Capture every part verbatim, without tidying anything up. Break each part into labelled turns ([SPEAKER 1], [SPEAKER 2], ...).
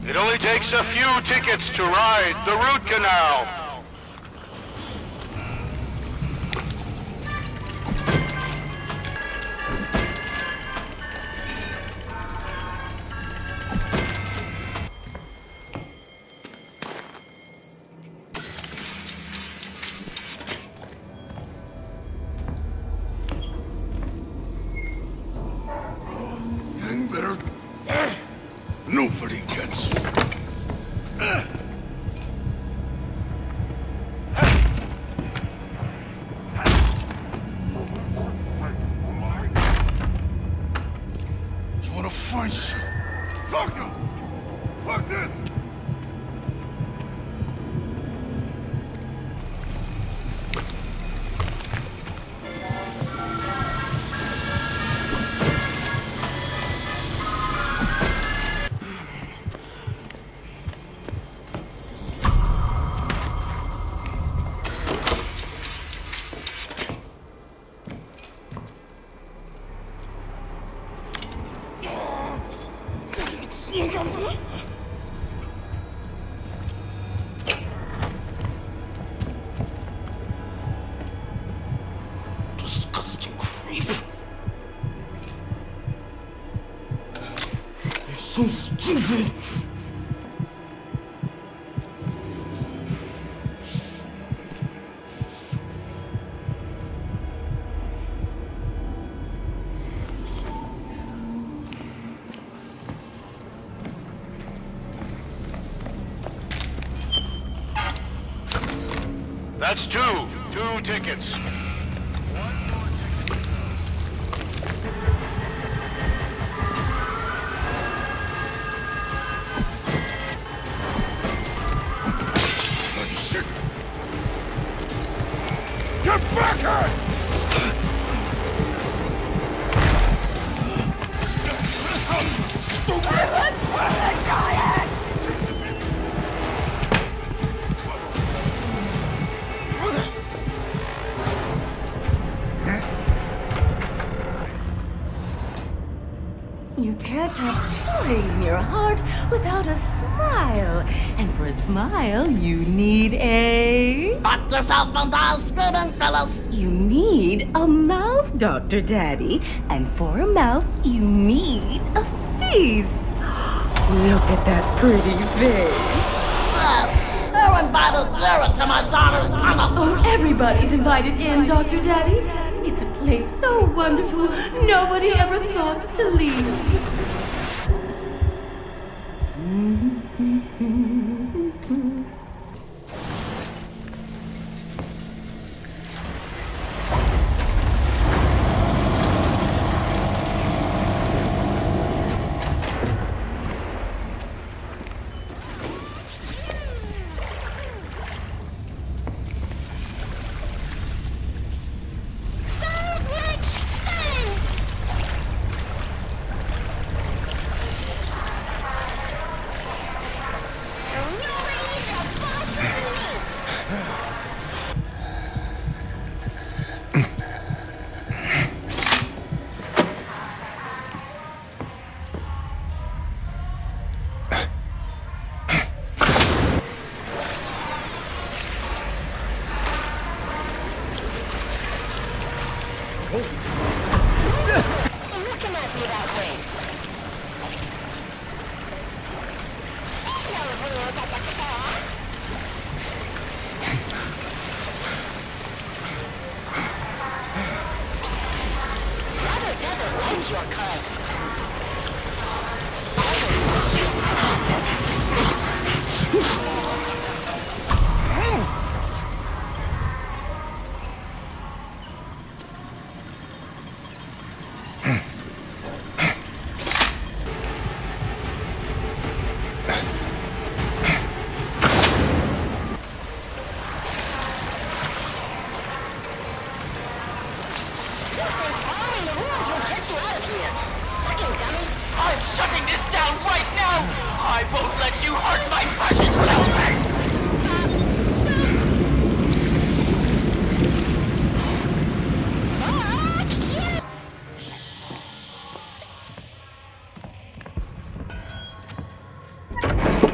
[SPEAKER 1] It only takes a few tickets to ride the root canal.
[SPEAKER 2] Getting better. Nobody gets. You wanna find shit? Fuck you! Fuck this! Disgusting creep. You're so stupid.
[SPEAKER 1] That's two. Two tickets.
[SPEAKER 2] Get back here!
[SPEAKER 3] You can't have joy in your heart without a smile. And for a smile, you need a...
[SPEAKER 4] Knock yourself on the screaming, fellas!
[SPEAKER 3] You need a mouth, Doctor Daddy. And for a mouth, you need a face. Look at that pretty face.
[SPEAKER 4] Yes, who invited Jared to my daughter's honor?
[SPEAKER 3] Oh, everybody's invited in, Doctor Daddy. It's a place so wonderful, nobody ever thought to leave.
[SPEAKER 5] Your kind.
[SPEAKER 6] I'm shutting this down right now! I won't let you hurt my precious children!
[SPEAKER 5] Fuck you!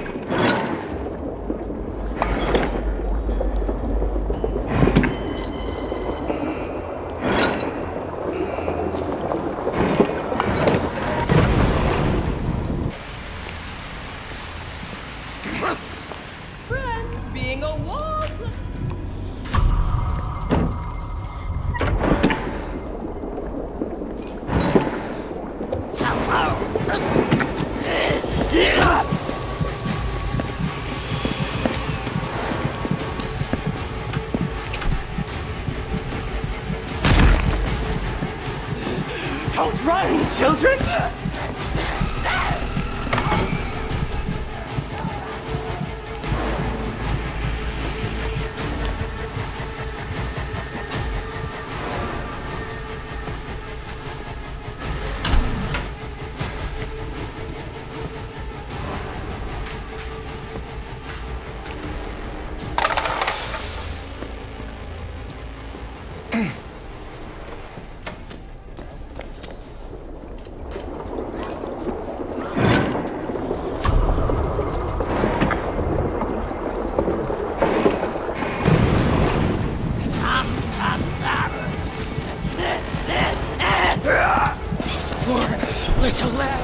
[SPEAKER 6] Little lamb.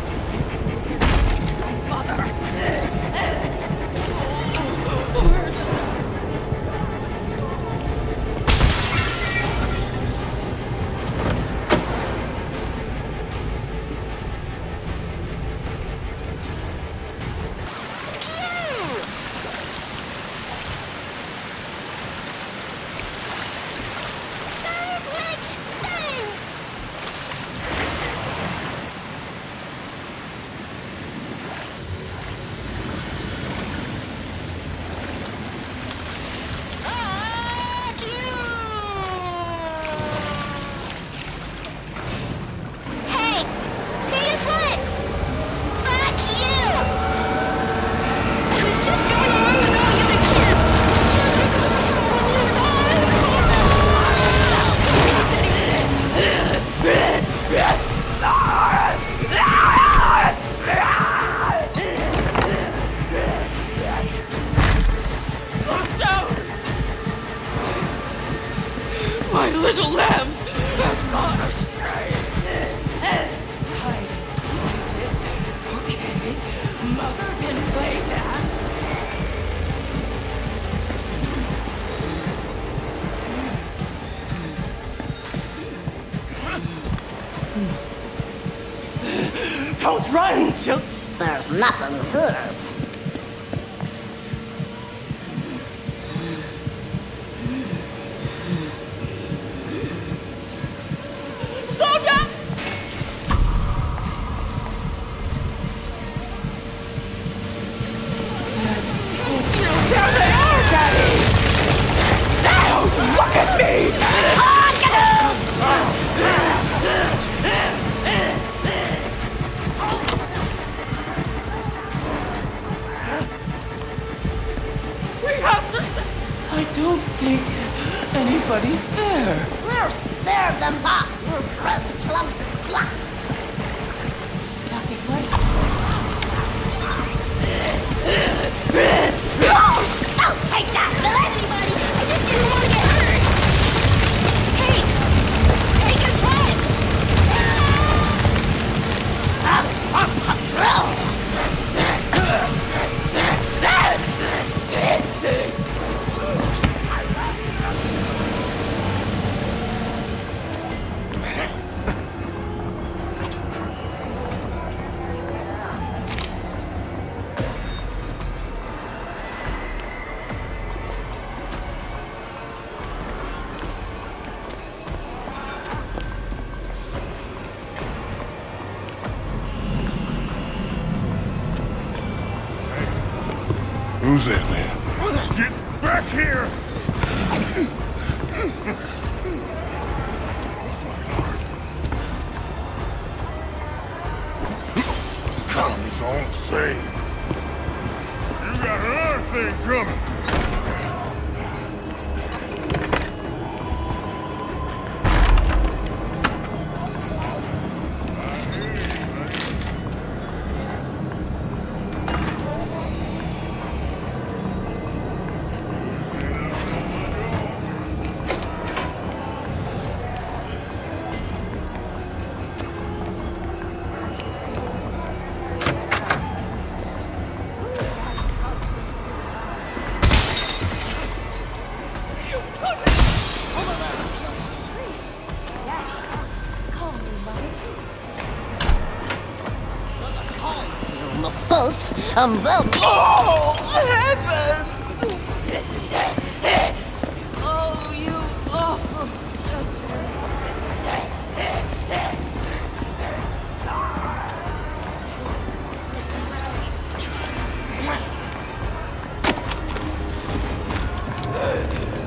[SPEAKER 6] Mother. My little lambs have gone astray. Hide and seek, okay? Mother can play that. Don't run, Jill.
[SPEAKER 4] There's nothing here.
[SPEAKER 6] Look at me! We have to... I don't think anybody's there.
[SPEAKER 4] We're scared them up, you red clumsy slut.
[SPEAKER 6] Talking what?
[SPEAKER 4] Oh, don't take that, Billy! Anybody! I just didn't want to get hurt! Hey! Hey, guess what?
[SPEAKER 2] Who's that man? Get back here! Comes all the same. You got another thing coming.
[SPEAKER 4] Mistake, and then...
[SPEAKER 6] Oh, heavens! Oh, you awful children.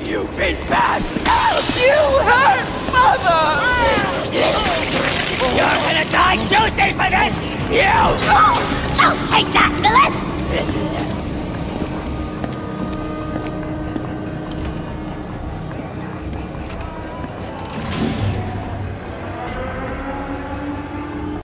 [SPEAKER 6] You've been bad! You hurt Mother! You're gonna die, Josie, for this! You!
[SPEAKER 4] Oh, oh, take that, Phyllis!